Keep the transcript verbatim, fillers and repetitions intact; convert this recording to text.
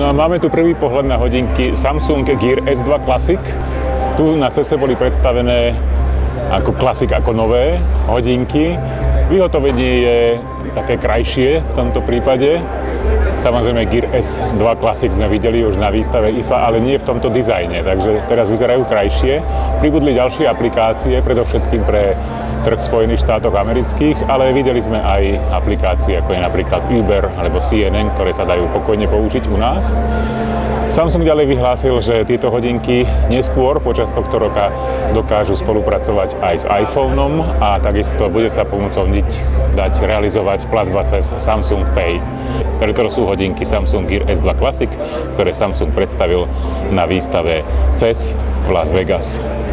No, máme tu prvý pohľad na hodinky Samsung Gear S dva Classic. Tu na cese boli predstavené ako Classic, ako nové hodinky. Vyhotovenie je také krajšie v tomto prípade. Samozrejme Gear S dva Classic sme videli už na výstave í ef á, ale nie v tomto dizajne, takže teraz vyzerajú krajšie. Pribudli ďalšie aplikácie, predovšetkým pre trh Spojených štátov amerických, ale videli sme aj aplikácie, ako je napríklad Uber alebo C N N, ktoré sa dajú pokojne použiť u nás. Samsung ďalej vyhlásil, že tieto hodinky neskôr počas tohto roka dokážu spolupracovať aj s iPhoneom a takisto bude sa pomocou nich dať realizovať platba cez Samsung Pay. Preto sú hodinky Samsung Gear S dva Classic, ktoré Samsung predstavil na výstave cé e es v Las Vegas.